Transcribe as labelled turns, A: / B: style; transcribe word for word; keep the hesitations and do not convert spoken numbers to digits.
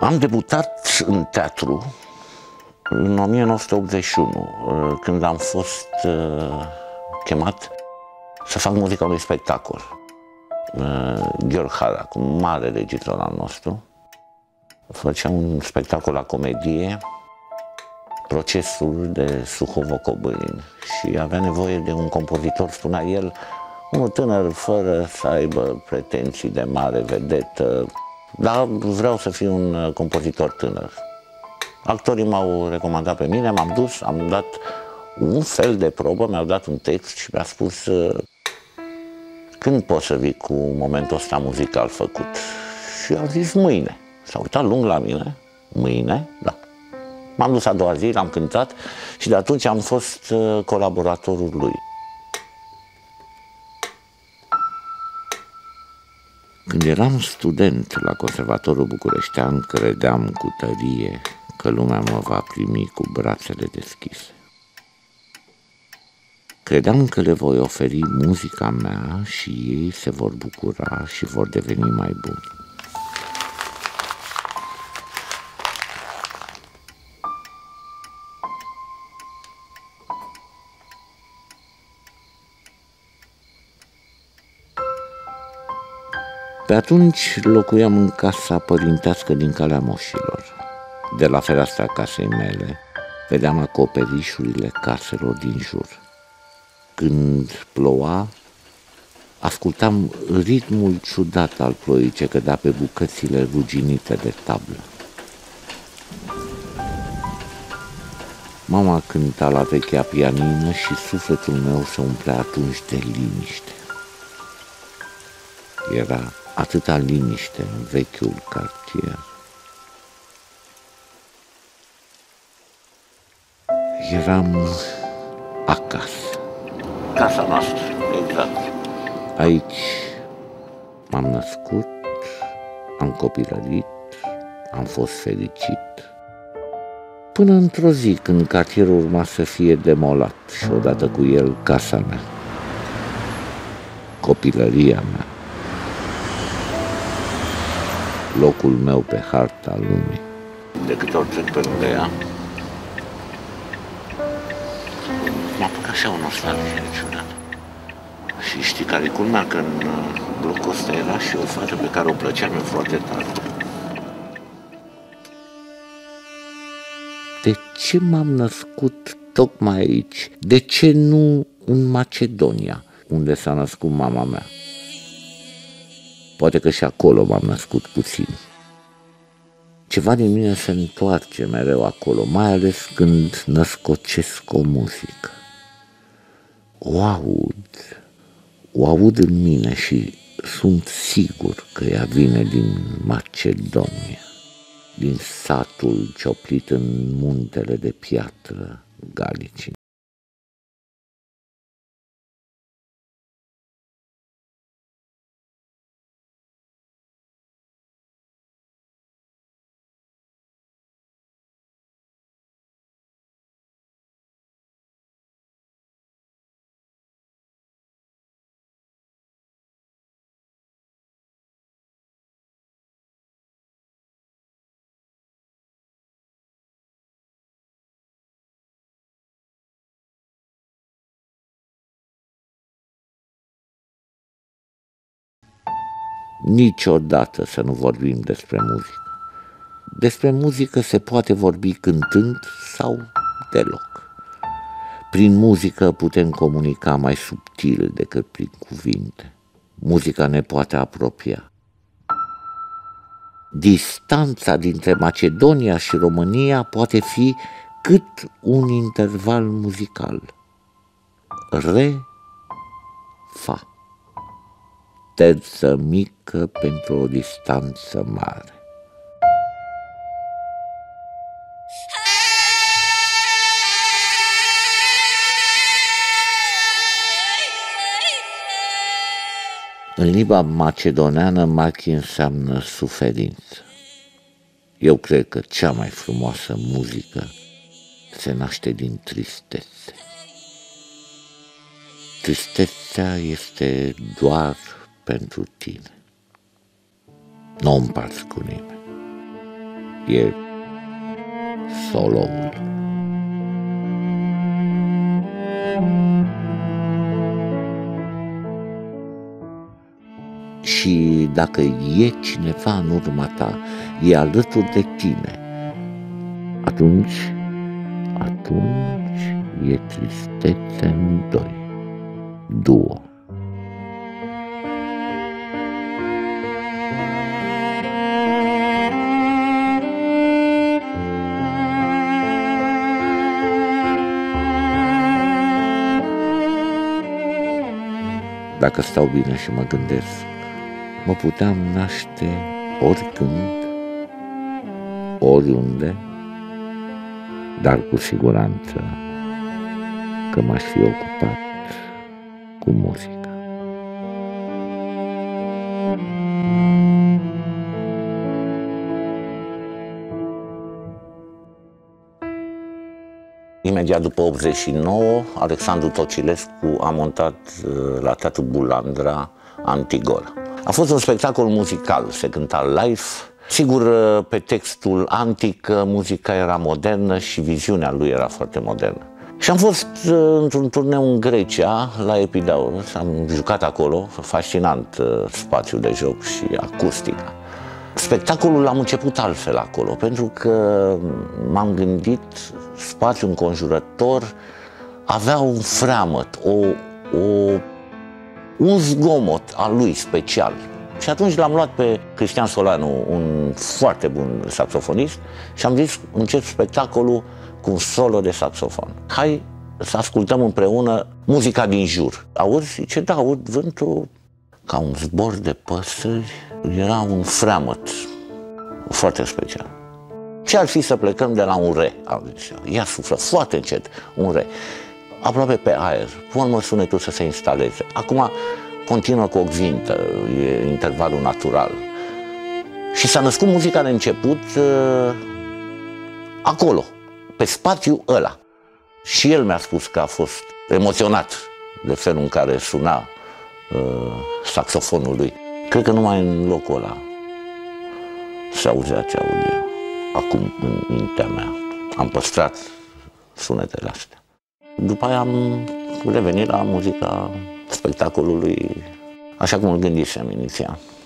A: Am debutat în teatru în o mie nouă sute optzeci și unu, când am fost chemat să fac muzica unui spectacol. Gheorghe Harac, un mare regizor al nostru, făcea un spectacol la comedie, Procesul de Suhovo-Cobâlin, și avea nevoie de un compozitor, spunea el, unul tânăr fără să aibă pretenții de mare vedetă, dar vreau să fiu un compozitor tânăr. Actorii m-au recomandat pe mine, m-am dus, am dat un fel de probă, mi-au dat un text și mi-a spus: când poți să vii cu momentul ăsta muzical făcut? Și am zis: mâine. S-a uitat lung la mine: mâine? Da. M-am dus a doua zi, l-am cântat și de atunci am fost colaboratorul lui. Când eram student la Conservatorul Bucureștean, credeam cu tărie că lumea mă va primi cu brațele deschise. Credeam că le voi oferi muzica mea și ei se vor bucura și vor deveni mai buni. Pe atunci locuiam în casa părintească din Calea Moșilor. De la fereastra casei mele vedeam acoperișurile caselor din jur. Când ploua, ascultam ritmul ciudat al ploii ce cădea pe bucățile ruginite de tablă. Mama cânta la vechea pianină și sufletul meu se umplea atunci de liniște. Era atâta liniște în vechiul cartier. Eram acasă. Casa noastră, exact. Aici m-am născut, am copilărit, am fost fericit, până într-o zi când cartierul urma să fie demolat și odată cu el casa mea, copilăria mea, locul meu pe harta lumii. De câte ori trec pe lângă ea, m-a apucat așa o nostalgie ciudată. Și știi care e culmea? Că în blocul ăsta era și o fată pe care o plăceam eu foarte tare. De ce m-am născut tocmai aici? De ce nu în Macedonia, unde s-a născut mama mea? Poate că și acolo m-am născut puțin. Ceva din mine se întoarce mereu acolo, mai ales când născocesc o muzică. O aud, o aud în mine și sunt sigur că ea vine din Macedonia, din satul cioplit în muntele de piatră galicii. Niciodată să nu vorbim despre muzică. Despre muzică se poate vorbi cântând sau deloc. Prin muzică putem comunica mai subtil decât prin cuvinte. Muzica ne poate apropia. Distanța dintre Macedonia și România poate fi cât un interval muzical. Re, fa. Terță mică pentru o distanță mare. În limba macedoneană, machi înseamnă suferință. Eu cred că cea mai frumoasă muzică se naște din tristețe. Tristețea este doar pentru tine. Nu o împarți cu nimeni. e soloul. Și dacă e cineva în urma ta, e alături de tine, atunci, atunci e tristețe în doi, duo. Dacă stau bine și mă gândesc, mă puteam naște oricând, oriunde, dar cu siguranță că m-aș fi ocupat cu muzica. Imediat după optzeci și nouă, Alexandru Tocilescu a montat la Teatrul Bulandra Antigora. A fost un spectacol muzical, se cânta live. Sigur, pe textul antic, muzica era modernă și viziunea lui era foarte modernă. Și am fost într-un turneu în Grecia, la Epidaurus, am jucat acolo, fascinant spațiul de joc și acustica. Spectacolul am început altfel acolo, pentru că m-am gândit, spațiul înconjurător avea un freamăt, o, o, un zgomot al lui special. Și atunci l-am luat pe Cristian Solanu, un foarte bun saxofonist, și am zis, încep spectacolul cu un solo de saxofon. Hai să ascultăm împreună muzica din jur. Auzi? Zice, da, aud vântul ca un zbor de păsări. Era un freamăt foarte special. Ce ar fi să plecăm de la un re? Am zis, ia suflă foarte încet, un re, aproape pe aer, pun sunetul să se instaleze. Acum continuă cu o gvintă, e intervalul natural. Și s-a născut muzica de început uh, acolo, pe spațiul ăla. Și el mi-a spus că a fost emoționat de felul în care suna uh, saxofonul lui. Cred că numai în locul ăla se auzea ce aud eu. Acum, în mintea mea, am păstrat sunetele astea. După aia am revenit la muzica spectacolului, așa cum îl gândisem inițial.